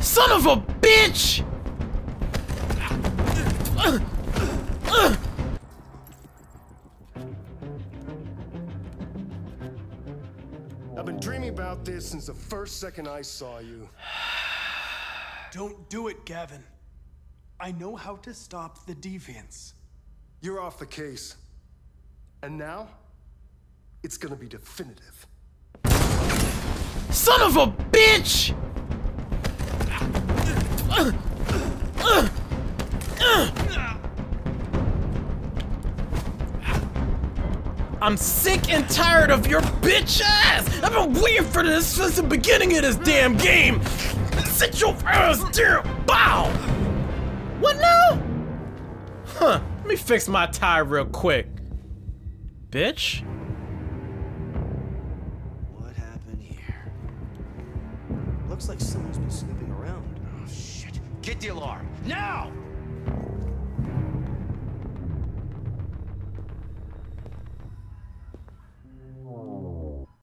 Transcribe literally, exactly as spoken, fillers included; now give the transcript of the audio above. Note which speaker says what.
Speaker 1: Son of a bitch!
Speaker 2: I've been dreaming about this since the first second I saw you.
Speaker 3: Don't do it, Gavin. I know how to stop the deviants.
Speaker 2: You're off the case. And now, it's gonna be definitive.
Speaker 1: Son of a bitch! I'm sick and tired of your bitch ass! I've been waiting for this since the beginning of this damn game! Sit your ass down! Bow! What now? Huh, let me fix my tie real quick. Bitch?
Speaker 4: What happened here? Looks like someone's been snooping around.
Speaker 5: Oh, shit. Get the alarm. Now!